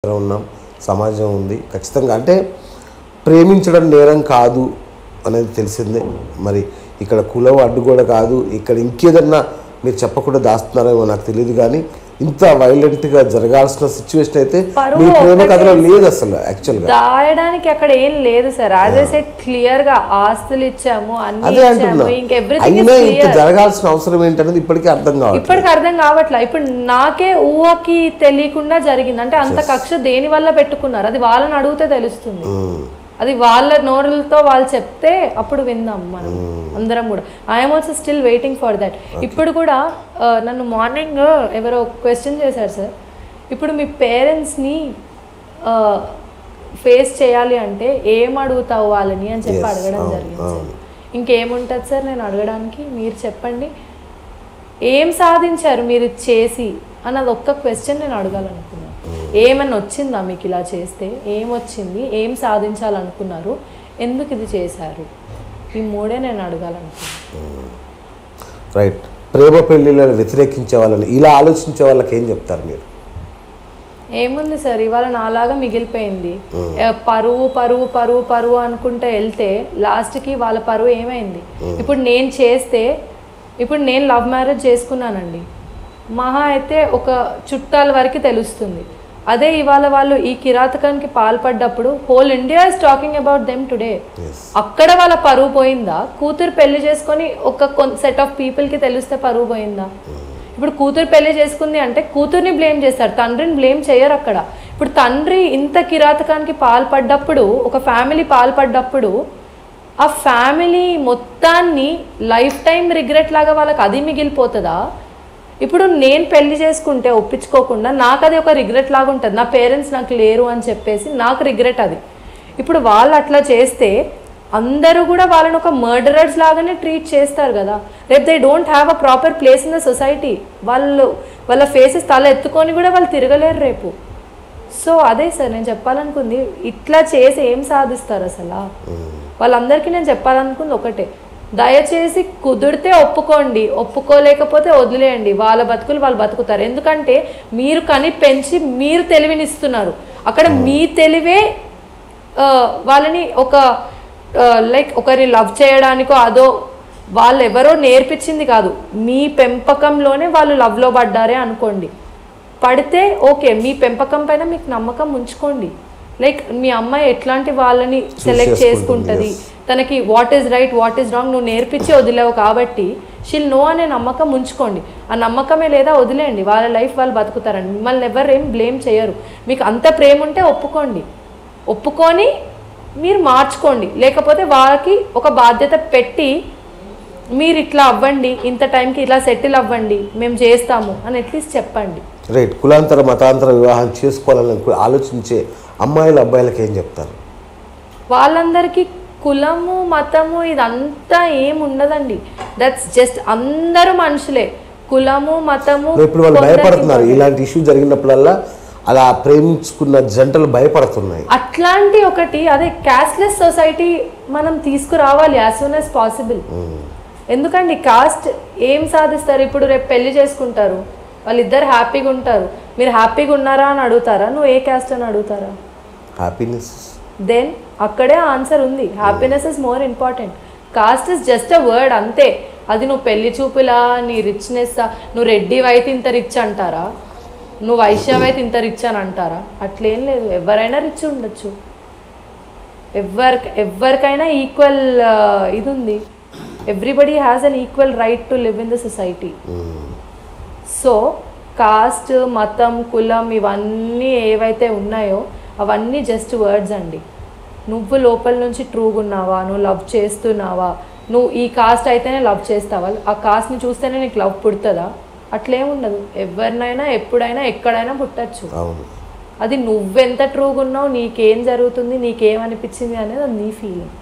మేమందరం ఉన్నాం, సమాజం ఉంది ఖచ్చితంగా. అంటే ప్రేమించడం నేరం కాదు అనేది తెలిసిందే. మరి ఇక్కడ కులం అడ్డు కూడా కాదు, ఇక్కడ ఇంకేదన్నా మీరు చెప్పకుండా దాస్తున్నారేమో నాకు తెలియదు, కానీ ఇంత వైలెంట్గా జరగాల్సిన సిచ్యువేషన్ అయితే మీ ప్రేమ కథలో లేదు అసలు. యాక్చువల్గా దాయడానికి అక్కడ ఏం లేదు సార్. అదే సెట్ క్లియర్ గా ఆస్తులు ఇచ్చాము, అదే అంటున్నా. అయినా ఇంత జరగాల్సిన అవసరం ఏంటనేది ఇప్పటికీ అర్థం కావట్లేదు. ఇప్పుడు నాకే ఊహకి తెలియకుండా జరిగింది అంటే అంత కక్ష దేని వల్ల పెట్టుకున్నారు, అది వాళ్ళని అడిగితే తెలుస్తుంది. అది వాళ్ళ నోరులతో వాళ్ళు చెప్తే అప్పుడు విందాం మనం అందరం కూడా. I'm also still waiting for that. ఇప్పుడు కూడా నన్ను మార్నింగ్ ఎవరో క్వశ్చన్ చేశారు సార్, ఇప్పుడు మీ పేరెంట్స్ని ఫేస్ చేయాలి అంటే ఏం అడుగుతావు వాళ్ళని అని చెప్పి అడగడం జరిగింది సార్. ఇంకేముంటుంది సార్ నేను అడగడానికి, మీరు చెప్పండి ఏం సాధించారు మీరు చేసి అన్నది ఒక్క క్వశ్చన్ నేను అడగాలనుకున్నాను. ఏమన్నా వచ్చిందా మీకు ఇలా చేస్తే, ఏమొచ్చింది, ఏం సాధించాలనుకున్నారు, ఎందుకు ఇది చేశారు, ఈ మూడే నేను అడగాలనుకున్నాను. రైట్. ప్రేమ పెళ్లిళ్ళని వ్యతిరేకించే వాళ్ళని, ఇలా ఆలోచించే వాళ్ళకి ఏం చెప్తారు మీరు? ఏముంది సార్, ఇవాళ నాలాగా మిగిలిపోయింది. పరువు పరువు పరువు పరువు అనుకుంటే వెళ్తే లాస్ట్కి వాళ్ళ పరువు ఏమైంది? ఇప్పుడు నేను చేస్తే, ఇప్పుడు నేను లవ్ మ్యారేజ్ చేసుకున్నానండి, మహా అయితే ఒక చుట్టాల వరకు తెలుస్తుంది. అదే ఇవాళ వాళ్ళు ఈ కిరాతకానికి పాల్పడ్డప్పుడు whole India is talking about them today. అక్కడ వాళ్ళ పరువు పోయిందా? కూతురు పెళ్లి చేసుకొని ఒక సెట్ ఆఫ్ పీపుల్కి తెలిస్తే పరువు పోయిందా? ఇప్పుడు కూతురు పెళ్లి చేసుకుంది అంటే కూతుర్ని బ్లేమ్ చేస్తారు, తండ్రిని బ్లేమ్ చేయరు అక్కడ. ఇప్పుడు తండ్రి ఇంత కిరాతకానికి పాల్పడ్డప్పుడు, ఒక ఫ్యామిలీ పాల్పడ్డప్పుడు ఆ ఫ్యామిలీ మొత్తాన్ని లైఫ్ టైం రిగ్రెట్ లాగా వాళ్ళకి అది మిగిలిపోతుందా? ఇప్పుడు నేను పెళ్లి చేసుకుంటే ఒప్పించుకోకుండా నాకు అది ఒక రిగ్రెట్ లాగా ఉంటుంది, నా పేరెంట్స్ నాకు లేరు అని చెప్పేసి నాకు రిగ్రెట్ అది. ఇప్పుడు వాళ్ళు అట్లా చేస్తే అందరూ కూడా వాళ్ళని ఒక మర్డరర్స్ లాగానే ట్రీట్ చేస్తారు కదా. రేపు they don't have a proper place in the society. వాళ్ళ ఫేసెస్ తల ఎత్తుకొని కూడా వాళ్ళు తిరగలేరు రేపు. సో అదే సార్ నేను చెప్పాలనుకుంది, ఇట్లా చేసి ఏం సాధిస్తారు అసలు? వాళ్ళందరికీ నేను చెప్పాలనుకుంది ఒకటే, దయచేసి కుదిరితే ఒప్పుకోండి, ఒప్పుకోలేకపోతే వదిలేయండి, వాళ్ళ బతుకులు వాళ్ళు బతుకుతారు. ఎందుకంటే మీరు కని పెంచి మీరు తెలివినిస్తున్నారు, అక్కడ మీ తెలివే వాళ్ళని ఒక లైక్ ఒకరి లవ్ చేయడానికో అదో వాళ్ళు ఎవరో నేర్పించింది కాదు, మీ పెంపకంలోనే వాళ్ళు లవ్లో పడ్డారే అనుకోండి. పడితే ఓకే, మీ పెంపకం పైన మీకు నమ్మకం ఉంచుకోండి. లైక్ మీ అమ్మాయి ఎట్లాంటి వాళ్ళని సెలెక్ట్ చేసుకుంటుంది, తనకి what is right what is wrong నువ్వు నేర్పించి వదిలేవు కాబట్టి షీల్ నో అనే నమ్మకం ఉంచుకోండి. ఆ నమ్మకమే లేదా వదిలేయండి, వాళ్ళ లైఫ్ వాళ్ళు బతుకుతారండి, మిమ్మల్ని ఎవరు ఏం బ్లేమ్ చేయరు. మీకు అంత ప్రేమ ఉంటే ఒప్పుకోండి, ఒప్పుకొని మీరు మార్చుకోండి. లేకపోతే వాళ్ళకి ఒక బాధ్యత పెట్టి మీరు ఇట్లా అవ్వండి, ఇంత టైంకి ఇలా సెటిల్ అవ్వండి, మేము చేస్తాము అని అట్లీస్ట్ చెప్పండి. రైట్. కులాంతర మతాంతర వివాహం చేసుకోవాలని ఆలోచించే అమ్మాయిలు అబ్బాయిలకి ఏం చెప్తారు? వాళ్ళందరికీ కులము మతము ఇదంతా ఏముండదండి, దట్స్ జస్ట్ అందరూ మనుషులే. కులము మతము ఇప్పుడు వాళ్ళు భయపడుతున్నారు, ఇలాంటి ఇష్యూ జరిగినప్పుడల్లా అలా ప్రేమించుకున్న జంటలు భయపడుతున్నాయి. అట్లాంటి ఒకటి అదే కాస్ట్లెస్ సొసైటీ మనం తీసుకురావాలి యాజ్ సూన్ యాజ్ పాసిబుల్. ఎందుకండి కాస్ట్ ఏం సాధిస్తారు? ఇప్పుడు రేపు పెళ్లి చేసుకుంటారు, వాళ్ళిద్దరు హ్యాపీగా ఉంటారు, మీరు హ్యాపీగా ఉన్నారా అని అడుగుతారా? నువ్వు ఏ క్యాస్ట్ అని అడుగుతారా? హ్యాపీనెస్. దెన్ అక్కడే ఆన్సర్ ఉంది, happiness is more important. Caste is just a word అంతే. అది నువ్వు పెళ్లి చూపులా, నీ రిచ్నెస్, నువ్వు రెడ్డి అయితే ఇంత రిచ్ అంటారా, నువ్వు వైశ్యవ్ అయితే ఇంత రిచ్ అని అంటారా? అట్లేం లేదు, ఎవరైనా రిచ్ ఉండొచ్చు, ఎవరికైనా ఈక్వల్ ఇది ఉంది. Everybody has an equal right to live in the society. So caste మతం కులం ఇవన్నీ ఏవైతే ఉన్నాయో అవన్నీ జస్ట్ వర్డ్స్ అండి. నువ్వు లోపల నుంచి ట్రూగా ఉన్నావా, నువ్వు లవ్ చేస్తున్నావా, నువ్వు ఈ కాస్ట్ అయితేనే లవ్ చేస్తావా, ఆ కాస్ట్ని చూస్తేనే నీకు లవ్ పుడుతుందా? అట్లేముండదు, ఎవరినైనా ఎప్పుడైనా ఎక్కడైనా పుట్టచ్చు. అది నువ్వెంత ట్రూగా ఉన్నావు, నీకేం జరుగుతుంది, నీకేమనిపించింది అనేది అది నీ ఫీలింగ్.